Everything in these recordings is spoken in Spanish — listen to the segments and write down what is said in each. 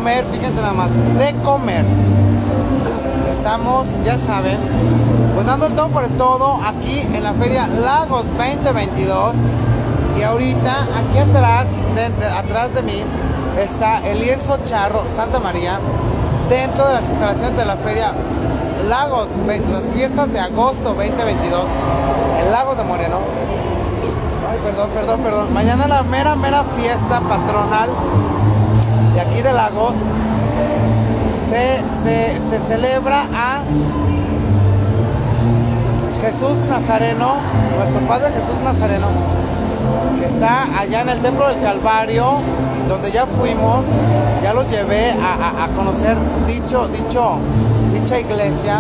comer, fíjense nada más, de comer. Estamos, ya saben, pues dando el todo por el todo aquí en la Feria Lagos 2022. Y ahorita aquí atrás, atrás de mí, está el lienzo charro Santa María, dentro de las instalaciones de la Feria Lagos, las fiestas de agosto 2022, en Lagos de Moreno. Ay, perdón. Mañana la mera fiesta patronal de aquí de Lagos. Se celebra a Jesús Nazareno, nuestro Padre Jesús Nazareno, que está allá en el Templo del Calvario, donde ya fuimos, ya los llevé a conocer dicha iglesia.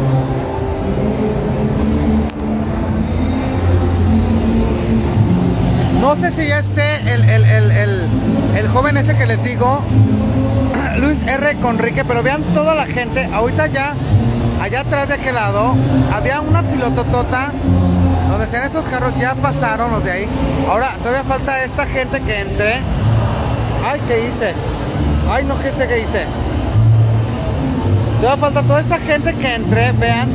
No sé si ya esté el joven ese que les digo, Luis R. Conrique, pero vean toda la gente. Ahorita ya, allá atrás de aquel lado, había una filototota donde en estos carros ya pasaron los de ahí. Ahora todavía falta esta gente que entre. Ay, ¿qué hice? Ay, no, ¿qué sé qué hice? Todavía falta toda esta gente que entre, vean.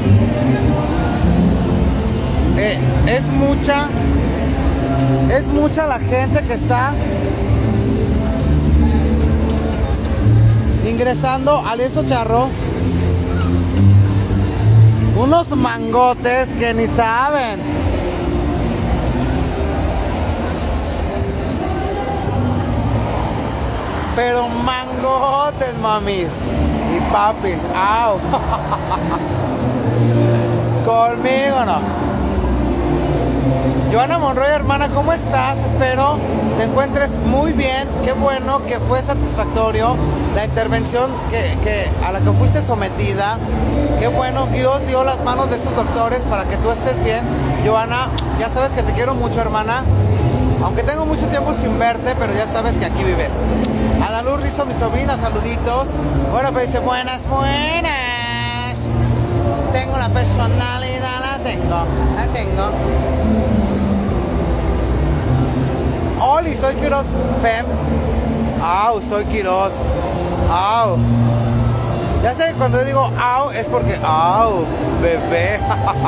Es mucha la gente que está ingresando al lienzo charro. Unos mangotes que ni saben. Pero mangotes, mamis y papis. ¡Au! Conmigo no. Joana Monroy, hermana, ¿cómo estás? Espero te encuentres muy bien. Qué bueno que fue satisfactorio la intervención a la que fuiste sometida. Qué bueno, Dios dio las manos de esos doctores para que tú estés bien. Joana, ya sabes que te quiero mucho, hermana. Aunque tengo mucho tiempo sin verte, pero ya sabes que aquí vives. Adaluz Rizo, mi sobrina, saluditos. Bueno, pues dice, buenas. Tengo la personalidad, la tengo. Oli, soy Quiroz Fem. Au, soy Quiroz. Au. Ya sé que cuando yo digo au es porque au, bebé.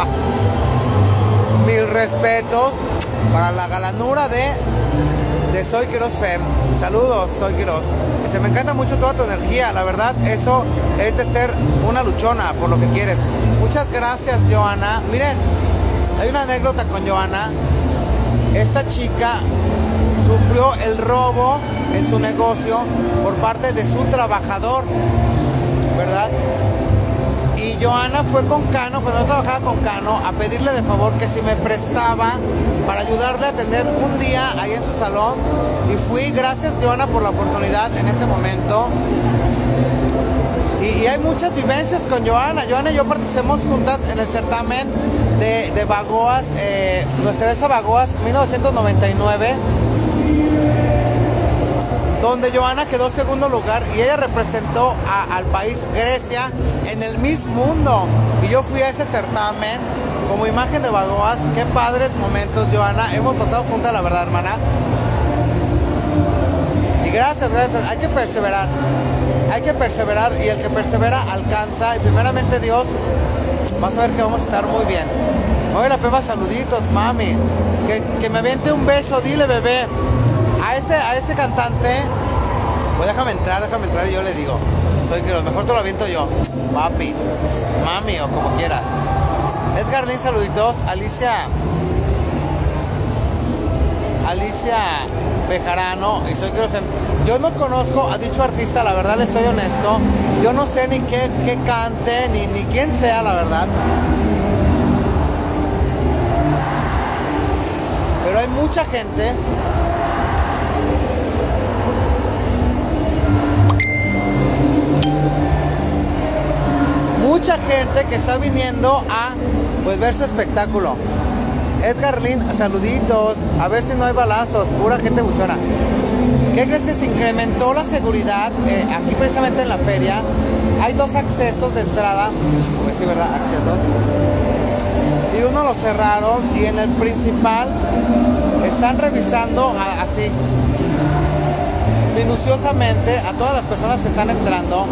Mil respetos para la galanura de Soy Quiroz Fem. Saludos, Soy Quiroz. Se me encanta mucho toda tu energía, la verdad, eso es de ser una luchona por lo que quieres. Muchas gracias, Joana. Miren, hay una anécdota con Joana. Esta chica sufrió el robo en su negocio por parte de su trabajador, ¿verdad? Y Joana fue con Cano, cuando yo trabajaba con Cano, a pedirle de favor que si me prestaba para ayudarle a atender un día ahí en su salón. Y fui, gracias Joana por la oportunidad en ese momento. Y hay muchas vivencias con Joana. Joana y yo participamos juntas en el certamen de Bagoas, Nuestra Besa Bagoas 1999, donde Joana quedó segundo lugar y ella representó al país Grecia en el Miss Mundo. Y yo fui a ese certamen como imagen de Bagoas. Qué padres momentos, Joana. Hemos pasado juntas, la verdad, hermana. Y gracias. Hay que perseverar y el que persevera alcanza. Y primeramente Dios, vas a ver que vamos a estar muy bien. Oiga, Pepa, saluditos, mami. Que me aviente un beso, dile, bebé. A ese cantante, pues déjame entrar y yo le digo, soy que lo mejor te lo aviento yo, papi, mami o como quieras. Edgar Lin, saluditos. Alicia Bejarano, y soy que yo no conozco a dicho artista, la verdad, les soy honesto. Yo no sé ni qué cante, ni quién sea, la verdad. Pero hay mucha gente que está viniendo a pues ver su espectáculo. Edgar Lin, saluditos. A ver si no hay balazos, pura gente buchona. ¿Qué crees que se incrementó la seguridad aquí precisamente en la feria? Hay dos accesos de entrada, pues sí, ¿verdad? Accesos. Y uno lo cerraron y en el principal están revisando así. minuciosamente a todas las personas que están entrando.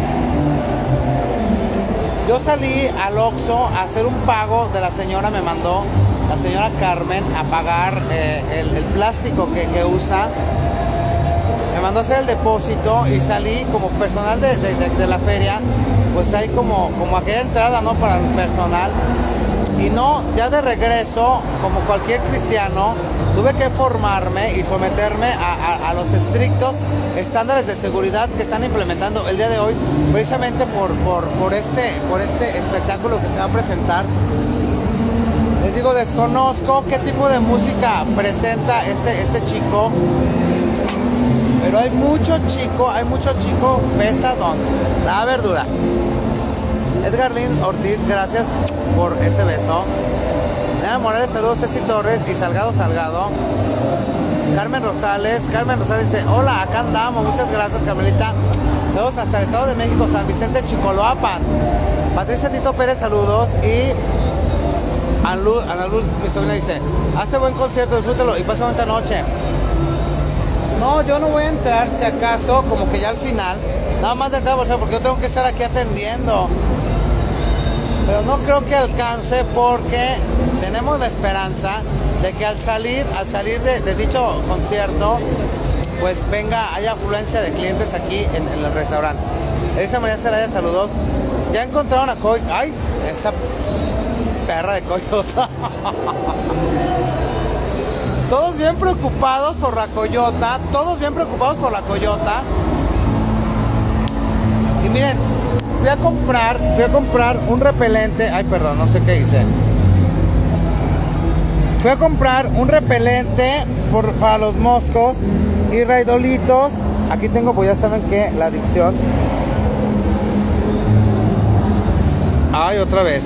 Yo salí al Oxxo a hacer un pago de la señora, me mandó la señora Carmen a pagar el plástico que usa. Me mandó a hacer el depósito y salí como personal de la feria, pues hay como aquella entrada, ¿no? Para el personal. Y no, ya de regreso, como cualquier cristiano, tuve que formarme y someterme a los estrictos estándares de seguridad que están implementando el día de hoy, precisamente por este espectáculo que se va a presentar. Les digo, desconozco qué tipo de música presenta este chico, pero hay mucho chico pesadón. La verdura. Edgar Lin Ortiz, gracias por ese beso. Nena Morales, saludos. Ceci Torres y Salgado. Carmen Rosales dice, hola, acá andamos. Muchas gracias, Carmelita. Saludos hasta el Estado de México, San Vicente, Chicoloapan. Patricia Tito Pérez, saludos. Y Ana Luz, mi sobrina, dice, hace buen concierto, disfrútelo y pasa bonita noche. No, yo no voy a entrar, si acaso, como que ya al final, nada más de entrar, porque yo tengo que estar aquí atendiendo. Pero no creo que alcance, porque tenemos la esperanza de que al salir de dicho concierto, pues haya afluencia de clientes aquí en el restaurante. Elisa María Celaya, saludos. Ya encontraron a Coy. Ay, esa perra de coyota. Todos bien preocupados por la coyota. Y miren, fui a comprar un repelente. Ay, perdón, no sé qué hice. Fui a comprar un repelente para los moscos y raidolitos. Aquí tengo, pues ya saben que la adicción. Ay, otra vez.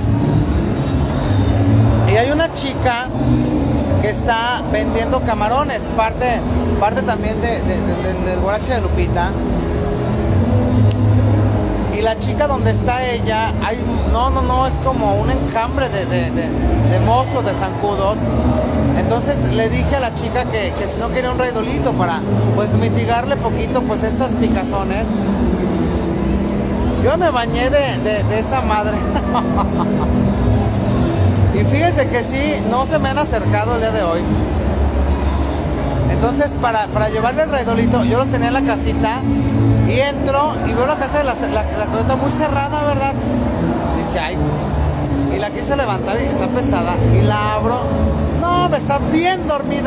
Y hay una chica que está vendiendo camarones, parte también del guarache de Lupita. Y la chica donde está ella, es como un encambre de moscos, de zancudos. Entonces le dije a la chica que si no quería un raidolito para pues mitigarle poquito pues estas picazones. Yo me bañé de esa madre. Y fíjense que sí, no se me han acercado el día de hoy. Entonces para llevarle el raidolito, yo los tenía en la casita. Y entro y veo la casa de la coyota muy cerrada, ¿verdad? Dije, ay. Y la quise levantar y está pesada. Y la abro. No, me está bien dormida.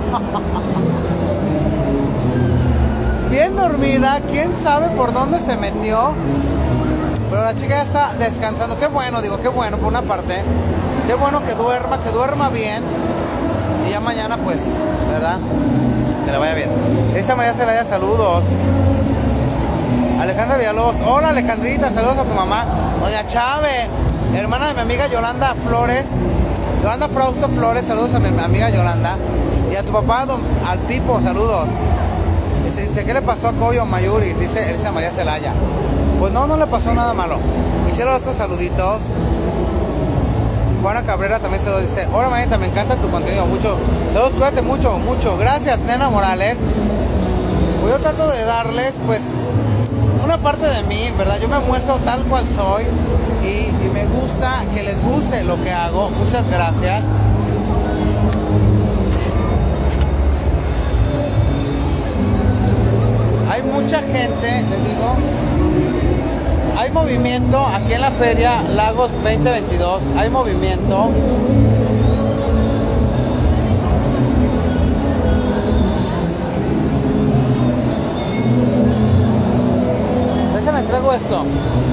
Bien dormida. ¿Quién sabe por dónde se metió? Pero la chica ya está descansando. Qué bueno, qué bueno por una parte. Qué bueno que duerma bien. Y ya mañana, pues, ¿verdad? Que le vaya bien. Esa María Celaya, saludos. Alejandra Villalobos, hola Alejandrita, saludos a tu mamá. Doña Chávez, hermana de mi amiga Yolanda Flores, Yolanda Frausto Flores, saludos a mi amiga Yolanda. Y a tu papá, al Pipo, saludos. Dice, ¿qué le pasó a Coyo Mayuri? Dice Elisa María Celaya. Pues no le pasó nada malo. Michelle Orozco, saluditos. Juana Cabrera también saludos, dice, hola Manita, me encanta tu contenido, mucho. Saludos, cuídate mucho. Gracias, Nena Morales. Pues yo trato de darles, pues, una parte de mí, ¿verdad? Yo me muestro tal cual soy y me gusta que les guste lo que hago. Muchas gracias. Hay mucha gente, les digo, hay movimiento aquí en la feria Lagos 2022, hay movimiento. Traigo esto.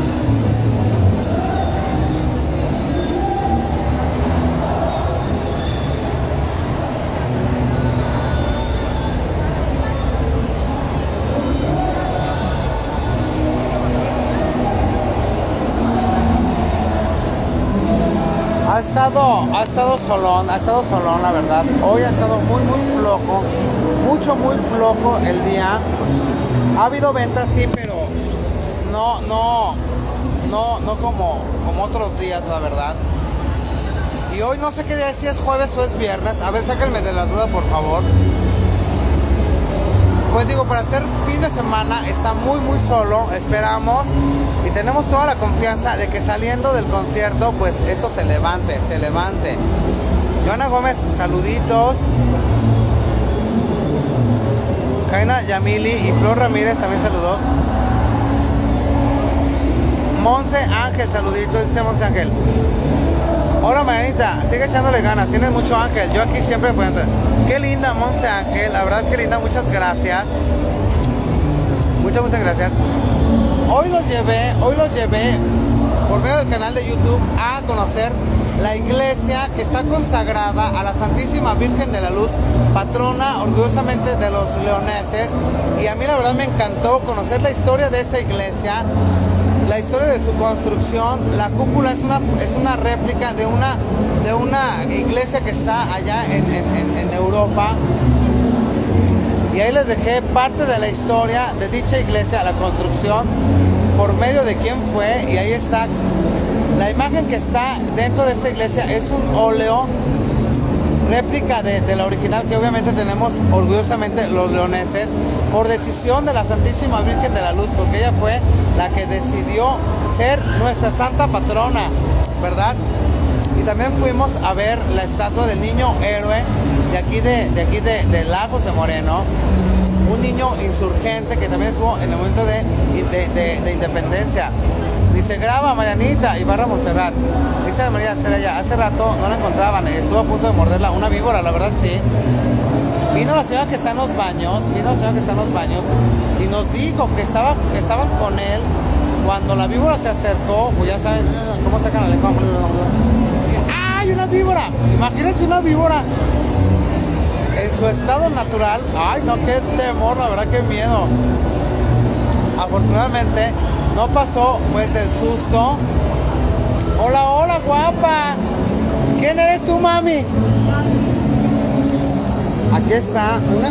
Ha estado solón, la verdad. Hoy ha estado muy flojo, muy flojo el día. Ha habido ventas, sí, pero no como otros días, la verdad. Y hoy no sé qué día, si es jueves o es viernes. A ver, sáquenme de la duda, por favor. pues digo, para hacer fin de semana está muy muy solo, esperamos y tenemos toda la confianza de que saliendo del concierto, pues esto se levante, se levante. Joana Gómez, saluditos. Jaina Yamili y Flor Ramírez también saludos. Monse Ángel, saluditos, dice Monse Ángel. Hola Marianita, sigue echándole ganas, tienes mucho Ángel, yo aquí siempre puedo. Qué linda Monse Ángel, la verdad que linda, muchas gracias. Muchas gracias. Hoy los llevé por medio del canal de YouTube a conocer la iglesia que está consagrada a la Santísima Virgen de la Luz, patrona orgullosamente de los leoneses. Y a mí la verdad me encantó conocer la historia de esta iglesia, la historia de su construcción. La cúpula es una réplica de una iglesia que está allá en Europa. Y ahí les dejé parte de la historia de dicha iglesia, la construcción, por medio de quién fue. Y ahí está. La imagen que está dentro de esta iglesia es un óleo réplica de la original que obviamente tenemos orgullosamente los leoneses por decisión de la Santísima Virgen de la Luz, porque ella fue la que decidió ser nuestra santa patrona, ¿verdad? Y también fuimos a ver la estatua del niño héroe de aquí de Lagos de Moreno, un niño insurgente que también estuvo en el momento de independencia. Dice, graba Marianita, Ibarra Montserrat. Dice María Cerella, hace rato no la encontraban, estuvo a punto de morderla una víbora, la verdad sí. Vino la señora que está en los baños, y nos dijo que estaban con él cuando la víbora se acercó. Pues ya saben cómo sacan la lengua. ¡Ay, una víbora! Imagínense una víbora en su estado natural. ¡Ay, no, qué temor, la verdad, qué miedo! Afortunadamente no pasó pues del susto. Hola, hola, guapa. ¿Quién eres tú, mami? Aquí está una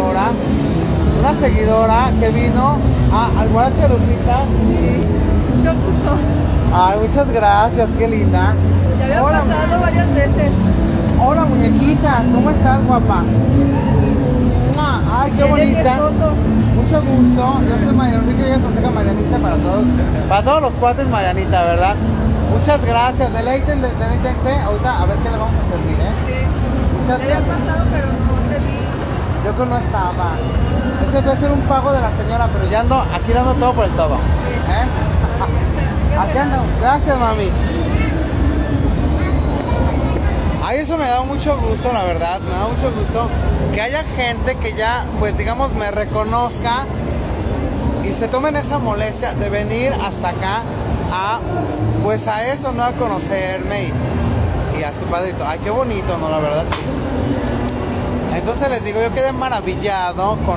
seguidora que vino al Guarache Lupita. Sí, yo justo. Ay, muchas gracias, qué linda. Ya había Hola, pasado varias veces. Hola, muñequitas, ¿cómo estás, guapa? Ay, qué bonita. Mucho gusto. Yo soy María Enrique y yo consejo Marianita para todos los cuates Marianita, ¿verdad? Muchas gracias. Deleítense. Ahorita a ver qué le vamos a servir, ¿eh? Sí. Muchas Ya había gracias. pasado, pero no te vi. Yo que no estaba. Ese debe ser un pago de la señora, pero ya ando aquí dando todo por el todo. Aquí ando. Gracias, mami. Ay, eso me da mucho gusto, la verdad. Me da mucho gusto que haya gente que ya, pues digamos, me reconozca y se tomen esa molestia de venir hasta acá pues a eso, ¿no? A conocerme y a su padrito. Ay, qué bonito, ¿no? La verdad, sí. Entonces les digo, yo quedé maravillado con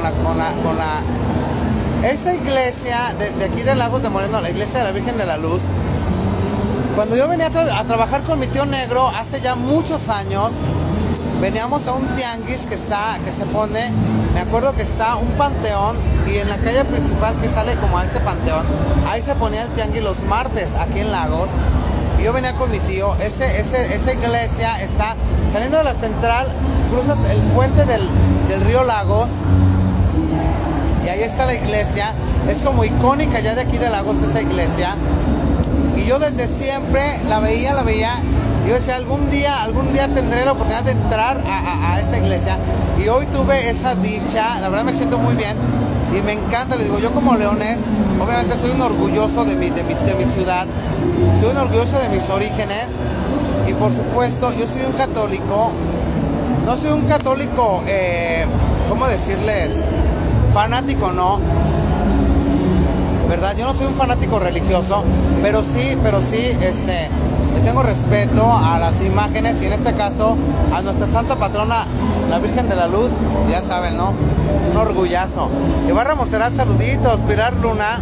esta iglesia de aquí de Lagos de Moreno, la iglesia de la Virgen de la Luz. Cuando yo venía a trabajar con mi tío negro hace ya muchos años, veníamos a un tianguis que se pone, me acuerdo que está un panteón, y en la calle principal que sale como a ese panteón, ahí se ponía el tianguis los martes aquí en Lagos. Y yo venía con mi tío. Esa iglesia está saliendo de la central, cruzas el puente del río Lagos y ahí está la iglesia. Es como icónica ya de aquí de Lagos esa iglesia. Y yo desde siempre la veía. Yo decía, algún día tendré la oportunidad de entrar a esa iglesia. Y hoy tuve esa dicha, la verdad me siento muy bien. Y me encanta, les digo, yo como leonés, obviamente soy un orgulloso de mi ciudad. Soy un orgulloso de mis orígenes. Y por supuesto, yo soy un católico. No soy un católico, ¿cómo decirles? Fanático, no. ¿Verdad? Yo no soy un fanático religioso, pero sí, le tengo respeto a las imágenes y en este caso a nuestra santa patrona, la Virgen de la Luz, ya saben, ¿no? Un orgullazo. Ibarra Montserrat, saluditos. Pilar Luna.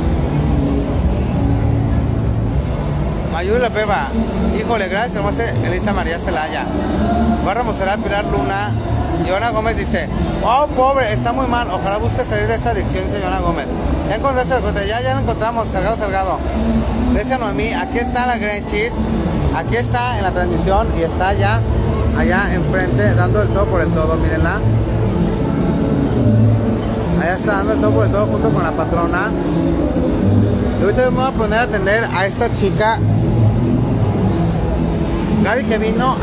Mayula Peba. Híjole, gracias, hermosa Elisa María Celaya. Ibarra Montserrat, Pilar Luna. Joana Gómez dice, oh, pobre, está muy mal, ojalá busque salir de esta adicción, dice Joana Gómez. Ya encontraste, ya lo encontramos, Salgado. Gracias, Noemí, aquí está la Grenchis, aquí está en la transmisión y está allá enfrente, dando el todo por el todo, mírenla. ya está dando el todo por el todo junto con la patrona. Y ahorita me voy a poner a atender a esta chica, Gaby, que vino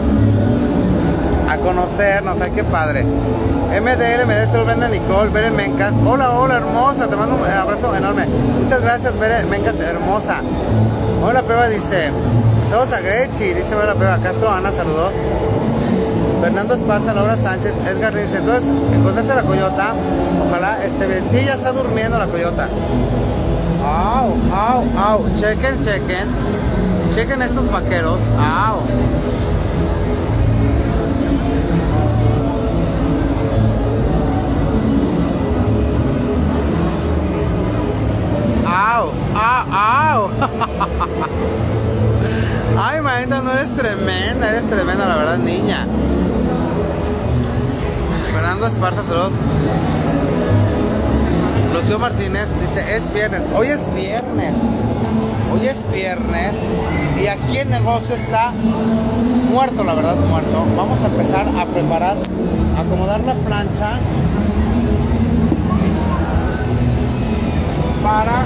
a conocernos. Ay, qué padre. MDL, solo Brenda Nicole, Bere Mencas. Hola, hola, hermosa. Te mando un abrazo enorme. Muchas gracias, Bere Mencas, hermosa. Hola, Peba, dice. Saludos a Grechi, dice hola, Peba. Castro Ana, saludos. Fernando Esparza, Laura Sánchez, Edgar dice. Entonces, encontraste la coyota. Ojalá esté bien. Sí, ya está durmiendo la coyota. Au, au, au. Chequen, chequen. Chequen estos vaqueros. Au. Au, au, au. Ay, manita, no eres tremenda la verdad, niña. Fernando Esparza, saludos. Lucio Martínez dice, es viernes. Hoy es viernes. Hoy es viernes. Y aquí el negocio está muerto, la verdad, muerto. Vamos a empezar a preparar, a acomodar la plancha para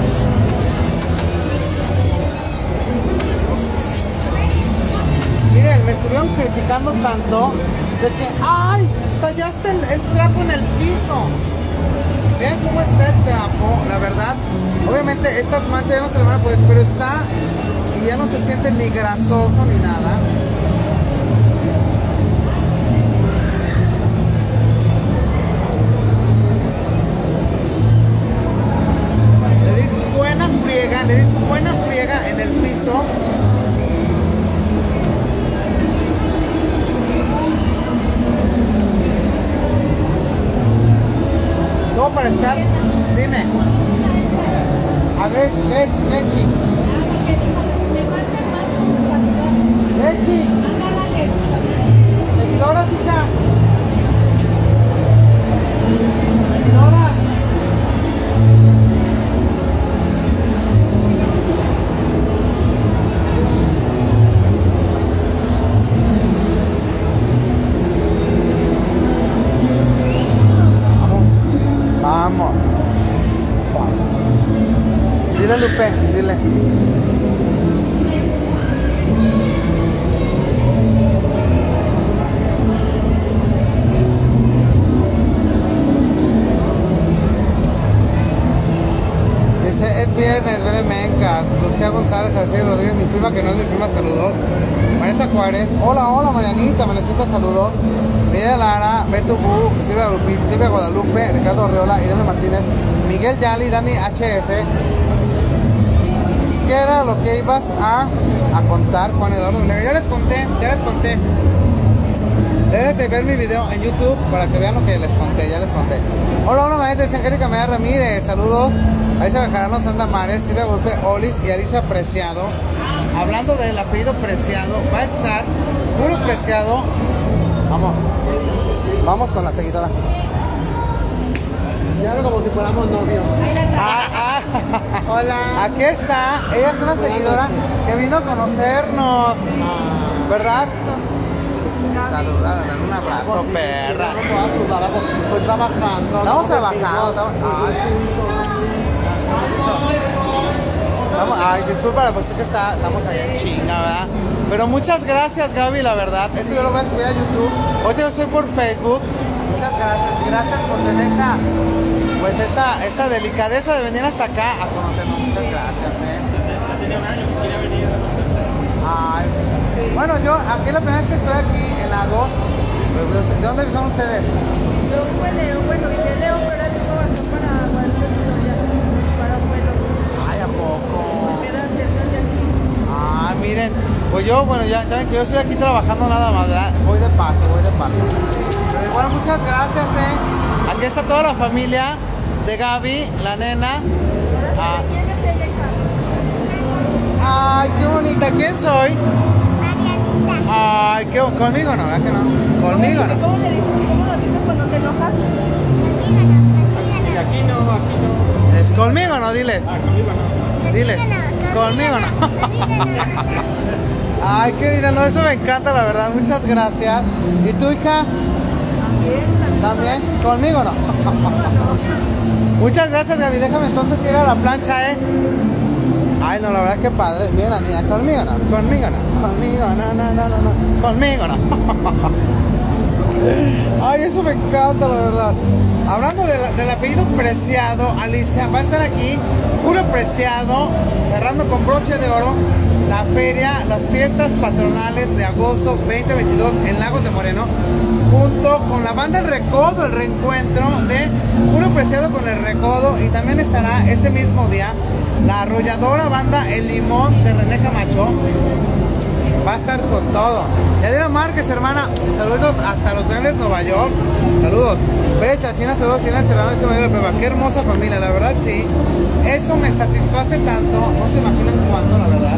miren, me estuvieron criticando tanto de que ay, tallaste el trapo en el piso. Vean cómo está el trapo, la verdad. Obviamente estas manchas ya no se le van a poder, pero está y ya no se siente ni grasoso ni nada. Le dis buena friega en el piso. Todo para estar, dime. A ver, Lechi. Lechi. Seguidora, chica. Seguidora. Vamos. Dile, Lupe, dile. Dice, es viernes, Bere Mencas. Lucía González, Araceli Rodríguez, mi prima que no es mi prima, saludos. Vanessa Juárez, hola, hola, Marianita, Marianita, saludos. Miguel Lara, Beto Bu, Silvia Guadalupe, Ricardo Orreola, Irene Martínez, Miguel Yali, Dani HS. ¿Y qué era lo que ibas a contar, Juan Eduardo? Ya les conté. Deben de ver mi video en YouTube para que vean lo que les conté, ya les conté. Hola, hola, maestra, dice Angélica Meda Ramírez, saludos. Alicia Bejarano, Sandra Mares, Silvia Golpe, Olis y Alicia Preciado. Hablando del apellido Preciado, va a estar puro Preciado. Vamos con la seguidora. Ya como si fuéramos novios. Hola. Aquí está. Ella es una seguidora que vino a conocernos. ¿Verdad? Saludar, darle un abrazo, perra. Estoy trabajando. Estamos trabajando. Ay, disculpa, pues es que estamos allá en chinga, ¿verdad? Pero muchas gracias, Gaby, la verdad. Eso yo lo voy a subir a YouTube. Hoy te lo estoy por Facebook. Muchas gracias. Gracias por tener esa delicadeza de venir hasta acá a conocernos. Muchas gracias, Tiene un año que quiere venir. Ay. Bueno, yo aquí la primera vez que estoy aquí en la 2. ¿De dónde son ustedes? Yo bueno, y de Leo, pero él dijo acá para Pueblo. Ay, ¿a poco? Me quedan cerca de aquí. Ah, miren, pues yo, bueno, ya saben que yo estoy aquí trabajando nada más, ¿verdad? Voy de paso. Pero igual, muchas gracias, Aquí está toda la familia de Gaby, la nena. ¿Quién es ella, hija? Ay, qué bonita, ¿quién soy? Ay, qué conmigo no, ¿verdad que no? Conmigo no. ¿Cómo le dices? ¿Cómo lo dices cuando te enojas? Y aquí no. Es conmigo no, diles. Conmigo no. Diles. Conmigo no. Ay, qué linda, no, eso me encanta, la verdad, muchas gracias. ¿Y tú, hija? ¿También? ¿Conmigo no? Muchas gracias, Gaby. Déjame entonces ir a la plancha, ¿eh? Ay, no, la verdad que padre. Mira la niña, conmigo no, conmigo no, conmigo no, no, no, no, no, conmigo no. Ay, eso me encanta, la verdad. Hablando del apellido Preciado, Alicia, va a estar aquí Julio Preciado, cerrando con broche de oro la feria, las fiestas patronales de agosto 2022 en Lagos de Moreno, junto con la banda El Recodo, el reencuentro de Julio Preciado con El Recodo, y también estará ese mismo día la arrolladora banda El Limón de René Camacho. Va a estar con todo. Yadira Márquez, hermana, saludos hasta Los Ángeles, Nueva York. Saludos. Brecha, China, saludos, China, Serrano, qué hermosa familia, la verdad sí. Eso me satisface tanto, no se imaginan cuánto, la verdad.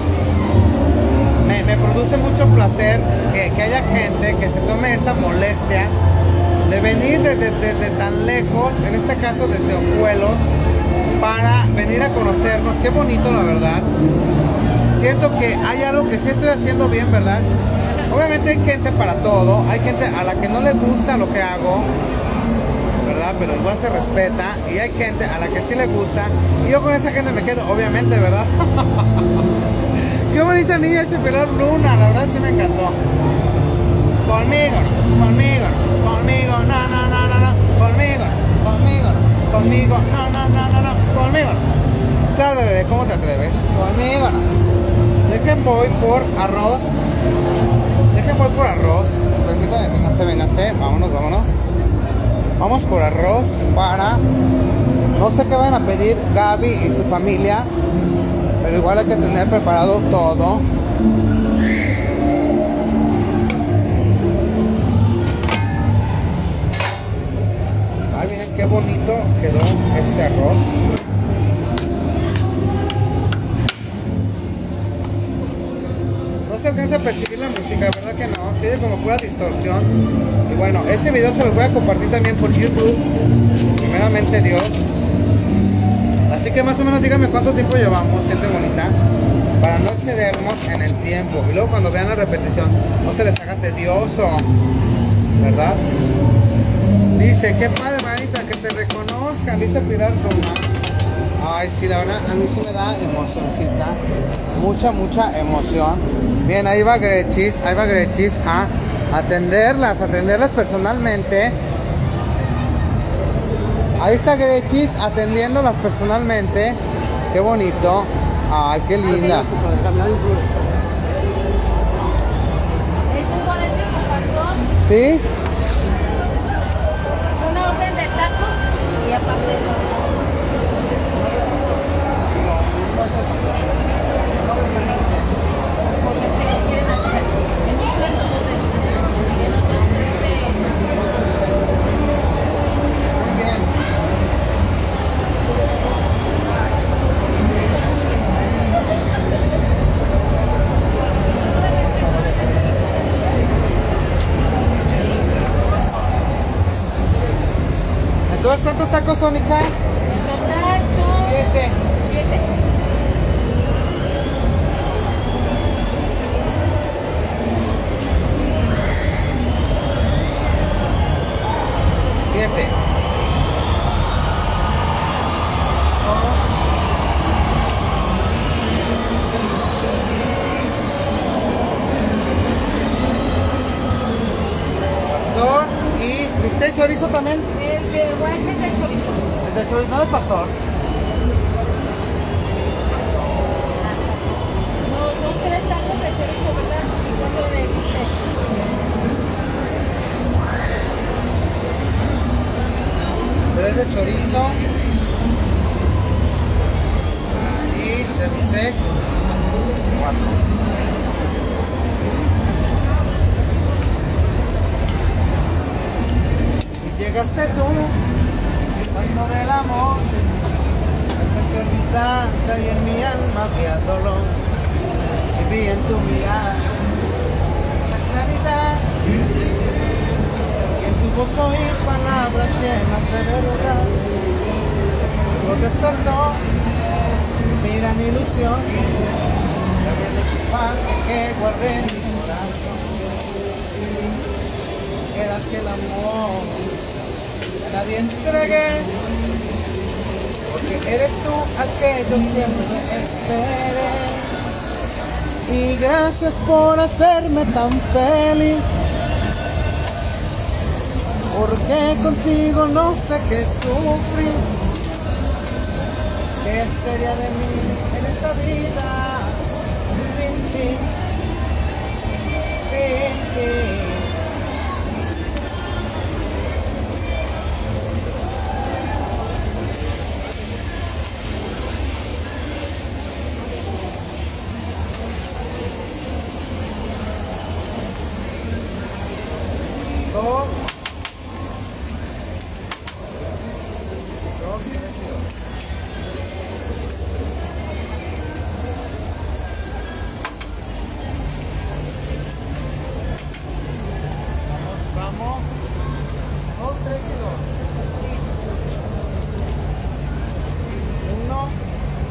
Me produce mucho placer que haya gente que se tome esa molestia de venir desde tan lejos, en este caso desde Ojuelos, para venir a conocernos. Qué bonito, la verdad. Siento que hay algo que sí estoy haciendo bien, ¿verdad? Obviamente hay gente para todo, hay gente a la que no le gusta lo que hago, ¿verdad? Pero igual se respeta, y hay gente a la que sí le gusta, y yo con esa gente me quedo, obviamente, ¿verdad? Qué bonita niña ese Pilar Luna, la verdad sí me encantó. Conmigo, conmigo, conmigo, no, no, no, no, no, conmigo, conmigo, conmigo, no, no, no, no, no, conmigo. Claro, bebé, ¿cómo te atreves? Conmigo, no. Dejen voy por arroz. Dejen voy por arroz. Permítanme, vénganse, vénganse. Vámonos, vámonos. Vamos por arroz para... No sé qué van a pedir Gaby y su familia, pero igual hay que tener preparado todo. Ay, miren qué bonito quedó este arroz. No se alcanza a percibir la música, ¿verdad que no? Sí, como pura distorsión. Y bueno, ese video se los voy a compartir también por YouTube, primeramente Dios. Así que más o menos díganme cuánto tiempo llevamos, gente bonita, para no excedernos en el tiempo. Y luego cuando vean la repetición, no se les haga tedioso, ¿verdad? Dice, qué padre, manita, que te reconozcan, dice Pilar Roma. Ay, sí, la verdad, a mí sí me da emocioncita. Mucha, mucha emoción. Bien, ahí va Grechis a atenderlas personalmente. Ahí está Grechis atendiéndolas personalmente. Qué bonito. Ay, qué linda. ¿Es un boleto con pastor? ¿Sí? Una orden de tacos y aparte de Entonces, ¿cuántos tacos son, hija? en total son 7. 7. Pastor y ¿usted chorizo también? El guanche es el chorizo. ¿Es de chorizo, no de pastor? No, son 3 tacos de chorizo, ¿verdad? Y 4 de bistec. Tres de chorizo y de bistec 4. Llegaste tú, santo del amor, esa que orbitante y en mi alma había dolor, y vi en tu mirada esa claridad, y en tu voz oí palabras llenas de verdad, lo despertó mi gran ilusión, el equipaje que guardé en mi corazón. era que el amor nadie entregué, porque eres tú al que yo siempre esperé. Y gracias por hacerme tan feliz, porque contigo no sé qué sufrir. ¿Qué sería de mí en esta vida sin ti? Sin ti. Dos, tres y dos. Vamos. 2, 3 y 2. 1.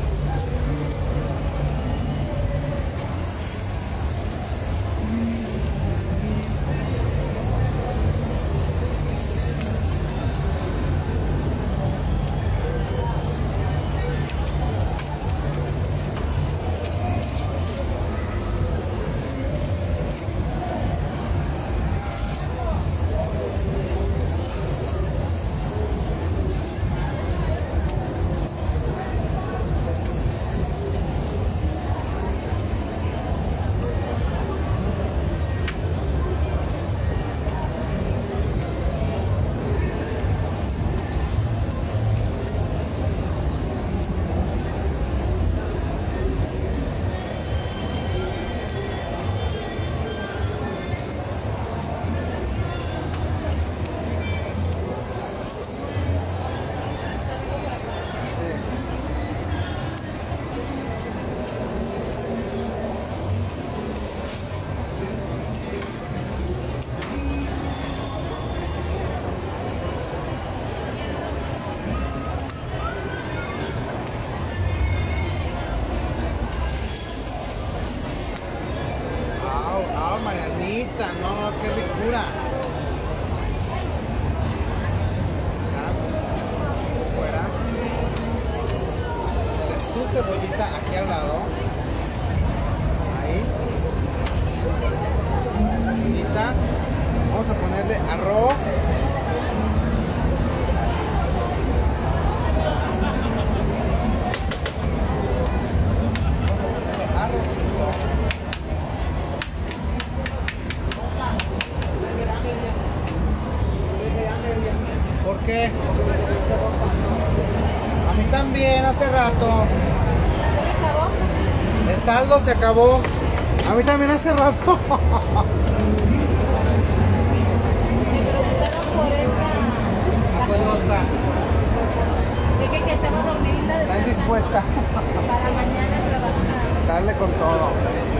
Marianita, no, qué ricura. Fuera. Su cebollita aquí al lado. Ahí. Cebollita. Vamos a ponerle arroz. ¿Por qué? A mí también hace rato. El saldo se acabó. A mí también hace rato. Dije que estaba dormidita. Están dispuesta. Para mañana trabajar. Darle con todo.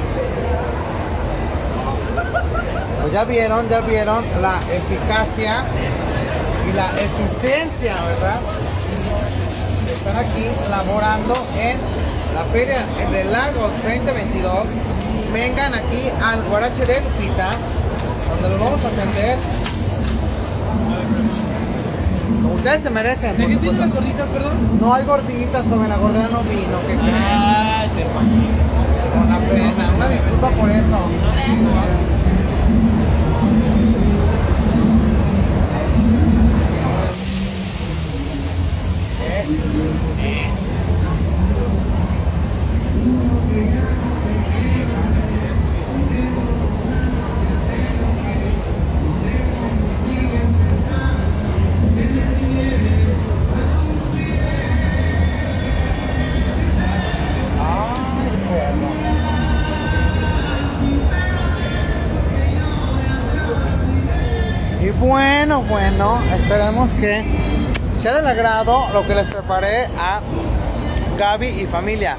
Pues ya vieron la eficacia y la eficiencia, ¿verdad? Están aquí laborando en la Feria de Lagos 2022. Vengan aquí al Guarache de Lupita, donde los vamos a atender como ustedes se merecen. ¿De qué tienen las gorditas, perdón? No hay gorditas, joven, la gordera no vino, ¿qué creen? Ay, te Con la pena, una disculpa por eso. Y bueno, esperemos que sea del agrado lo que les preparé a Gaby y familia.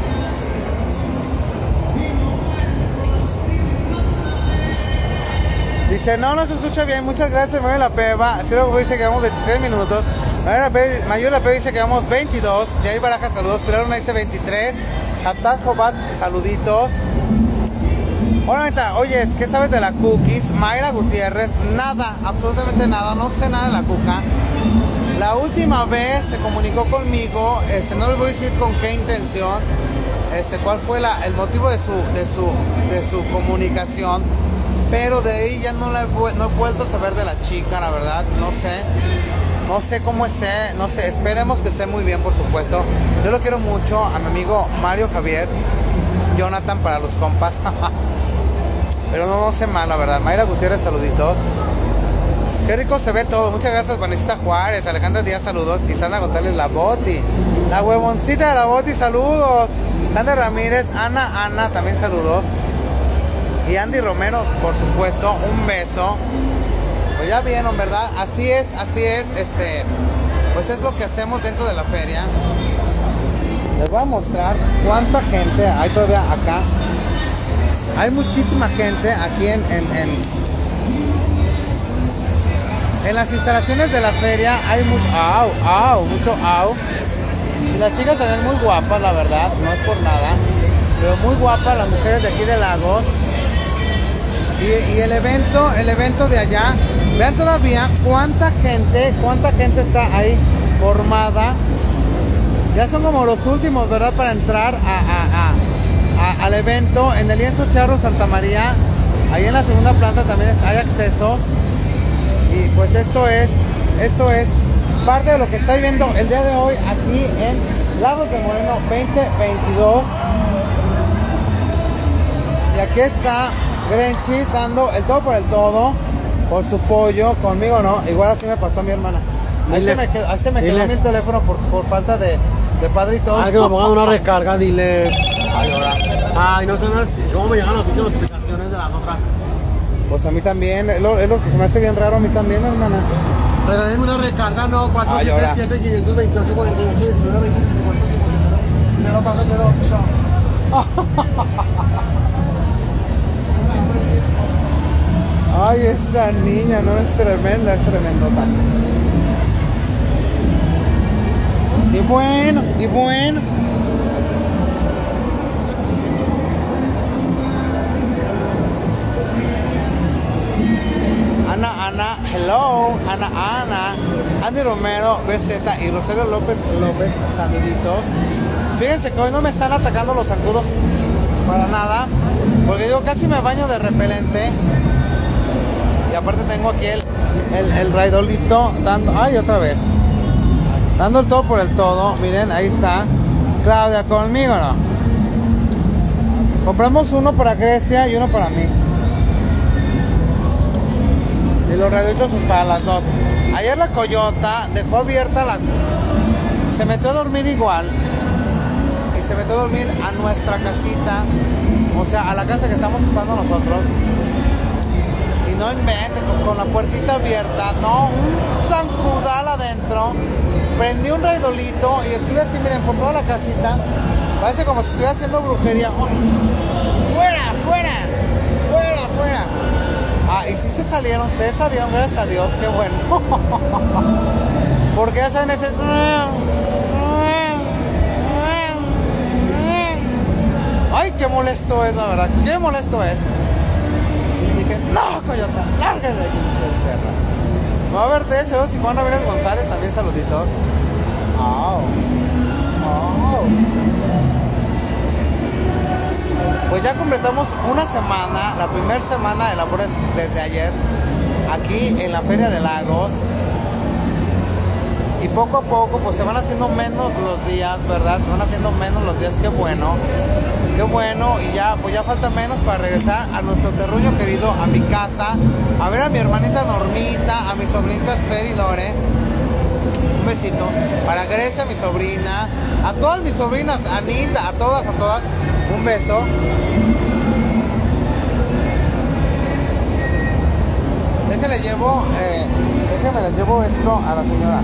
Dice, no se escucha bien, muchas gracias, Mayula Peva. Ciro dice que vamos 23 minutos. Mayula Peva dice que vamos 22. Yair Baraja, saludos. Pilar Luna dice 23. Hatzan Jobat, saluditos. Hola, Anita. Oye, ¿qué sabes de la Cookies? Mayra Gutiérrez, nada, absolutamente nada, no sé nada de la Cuca. La última vez se comunicó conmigo, no les voy a decir con qué intención, cuál fue el motivo de su comunicación, pero de ahí ya no he vuelto a saber de la chica, la verdad, no sé cómo esté, no sé, esperemos que esté muy bien, por supuesto. Yo lo quiero mucho, a mi amigo Mario Javier, Jonathan para los compas, pero no sé mal, la verdad. Mayra Gutiérrez, saluditos. Qué rico se ve todo. Muchas gracias, Vanesita Juárez, Alejandra Díaz, saludos. Y Sandra González, la Boti. La huevoncita de la Boti, saludos. Sandra Ramírez, Ana, también saludos. Y Andy Romero, por supuesto, un beso. Pues ya vieron, ¿verdad? Así es, pues es lo que hacemos dentro de la feria. Les voy a mostrar cuánta gente hay todavía acá. Hay muchísima gente aquí en las instalaciones de la feria. Hay mucho mucho y las chicas se ven muy guapas, la verdad, no es por nada, pero muy guapas las mujeres de aquí de Lagos. Y el evento de allá, vean todavía cuánta gente está ahí formada. Ya son como los últimos, ¿verdad?, para entrar al evento. En el lienzo Charro Santa María, ahí en la segunda planta también hay accesos. Y pues esto es parte de lo que estáis viendo el día de hoy aquí en Lagos de Moreno 2022. Y aquí está Grenchis dando el todo por el todo por su pollo. Conmigo no, igual así me pasó a mi hermana. Ahí se me quedó mi teléfono por falta de padrito. Que me pongan una recarga, dile. Ay, ahora. Ay, no sé cómo me llegan las notificaciones de las otras. Pues a mí también, es lo que se me hace bien raro a mí también, hermana. Regálenme una recarga, no, 477 528 48 19 20 34 54 Ay, esa niña no es tremenda, es tremendota. Y bueno. Ana, hello, Ana, Andy Romero, BZ y Rosario López, saluditos. Fíjense que hoy no me están atacando los zancudos para nada, porque yo casi me baño de repelente. Y aparte tengo aquí el raidolito dando, otra vez, dando el todo por el todo. Miren, ahí está Claudia conmigo, ¿no? Compramos uno para Grecia y uno para mí. Y los raidolitos pues para las dos. Ayer la coyota dejó abierta se metió a dormir igual. Y se metió a dormir a nuestra casita, o sea, a la casa que estamos usando nosotros. Y no inventen, con la puertita abierta, no, un zancudal adentro. Prendí un raidolito y estuve así, miren, por toda la casita. Parece como si estuviera haciendo brujería. ¡Oh! ¡Fuera! Y sí se salieron, gracias a Dios, qué bueno. Porque hacen ese... Ay, qué molesto es, la verdad, qué molesto es. Dije, no, coyota, lárgate de aquí, perra. Me va a ver TS2 y Juan Ramírez González, también saluditos. Pues ya completamos una semana, la primera semana de labores desde ayer, aquí en la Feria de Lagos. Y poco a poco pues se van haciendo menos los días, ¿verdad? Se van haciendo menos los días, qué bueno. Y ya, pues ya falta menos para regresar a nuestro terruño querido, a mi casa, a ver a mi hermanita Normita, a mis sobrinitas Fer y Lore. Un besito. Para Grecia, mi sobrina, a todas mis sobrinas, Anita, a todas, un beso. Déjenme le llevo esto a la señora.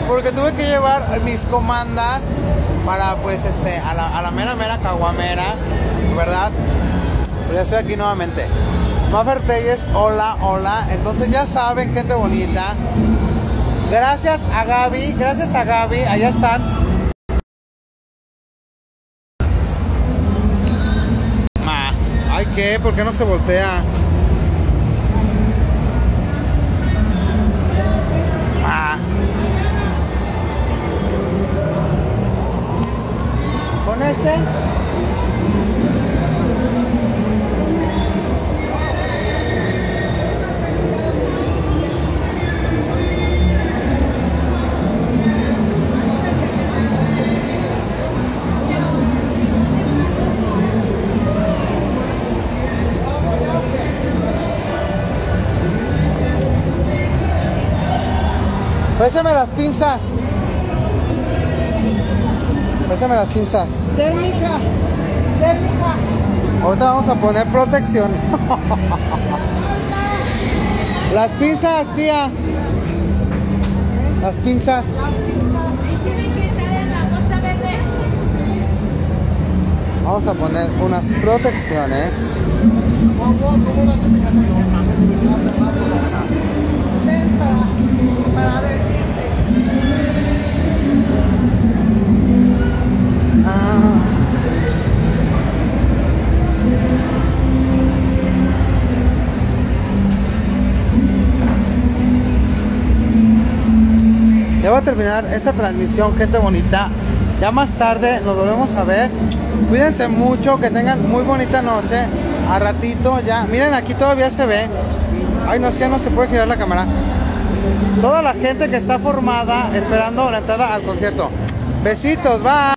porque tuve que llevar mis comandas para pues a la mera caguamera, ¿verdad? Pero ya estoy aquí nuevamente. Mafer Telles, hola, hola. Entonces ya saben, gente bonita. Gracias a Gaby, allá están. Ay, ¿qué? ¿Por qué no se voltea? ¿Con este? Pésame las pinzas. Pésame las pinzas. Térmica. Ahorita vamos a poner protección. Las pinzas, tía. Las pinzas. Vamos a poner unas protecciones. Ven para decirte. Ya va a terminar esta transmisión, gente bonita. Ya más tarde nos volvemos a ver. Cuídense mucho, que tengan muy bonita noche. A ratito ya. Miren, aquí todavía se ve. Ay, no, ya no se puede girar la cámara. Toda la gente que está formada esperando la entrada al concierto. Besitos, bye.